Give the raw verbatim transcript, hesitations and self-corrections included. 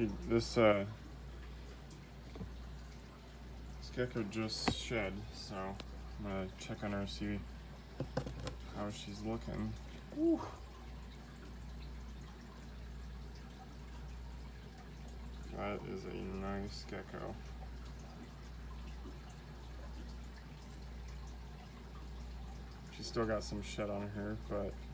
She this uh this gecko just shed, so I'm gonna check on her, see how she's looking. Woo. That is a nice gecko. She's still got some shed on her, but